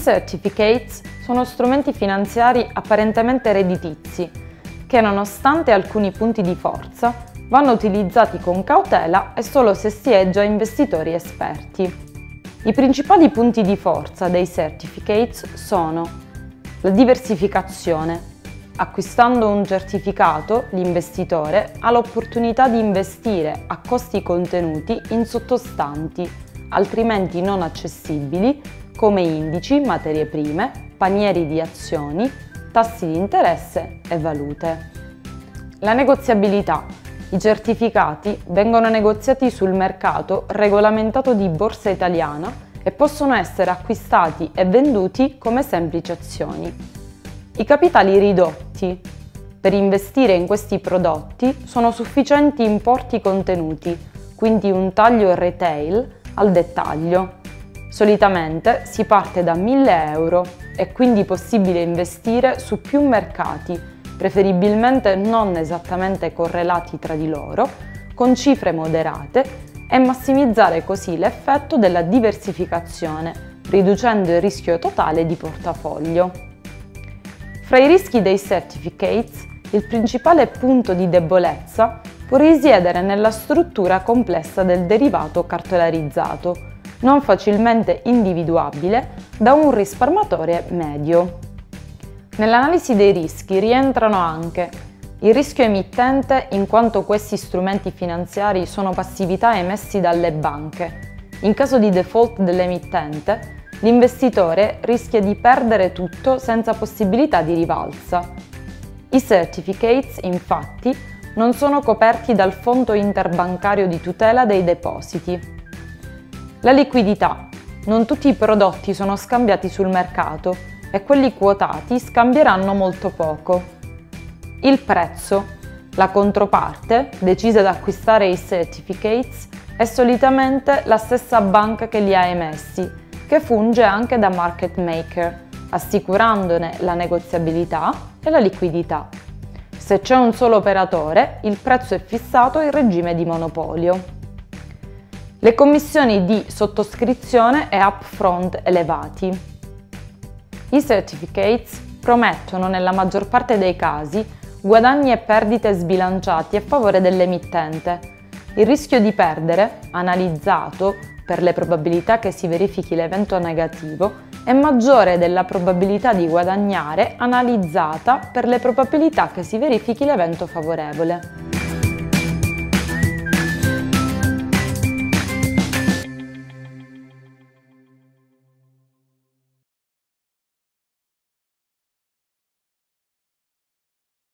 certificates sono strumenti finanziari apparentemente redditizi che, nonostante alcuni punti di forza, vanno utilizzati con cautela e solo se si è già investitori esperti. I principali punti di forza dei certificates sono la diversificazione. Acquistando un certificato, l'investitore ha l'opportunità di investire a costi contenuti in sottostanti, altrimenti non accessibili, come indici, materie prime, panieri di azioni, tassi di interesse e valute. La negoziabilità. I certificati vengono negoziati sul mercato regolamentato di Borsa Italiana e possono essere acquistati e venduti come semplici azioni. I capitali ridotti. Per investire in questi prodotti sono sufficienti importi contenuti, quindi un taglio retail al dettaglio. Solitamente si parte da 1.000 euro, è quindi possibile investire su più mercati, preferibilmente non esattamente correlati tra di loro, con cifre moderate e massimizzare così l'effetto della diversificazione, riducendo il rischio totale di portafoglio. Fra i rischi dei certificates, il principale punto di debolezza può risiedere nella struttura complessa del derivato cartolarizzato, non facilmente individuabile da un risparmiatore medio. Nell'analisi dei rischi rientrano anche il rischio emittente, in quanto questi strumenti finanziari sono passività emessi dalle banche. In caso di default dell'emittente, l'investitore rischia di perdere tutto senza possibilità di rivalsa. I certificates, infatti, non sono coperti dal Fondo Interbancario di Tutela dei Depositi. La liquidità. Non tutti i prodotti sono scambiati sul mercato e quelli quotati scambieranno molto poco. Il prezzo. La controparte, decisa ad acquistare i certificates, è solitamente la stessa banca che li ha emessi, che funge anche da market maker, assicurandone la negoziabilità e la liquidità. Se c'è un solo operatore, il prezzo è fissato in regime di monopolio. Le commissioni di sottoscrizione e upfront elevati. I certificates promettono nella maggior parte dei casi guadagni e perdite sbilanciati a favore dell'emittente. Il rischio di perdere, analizzato per le probabilità che si verifichi l'evento negativo, è maggiore della probabilità di guadagnare analizzata per le probabilità che si verifichi l'evento favorevole.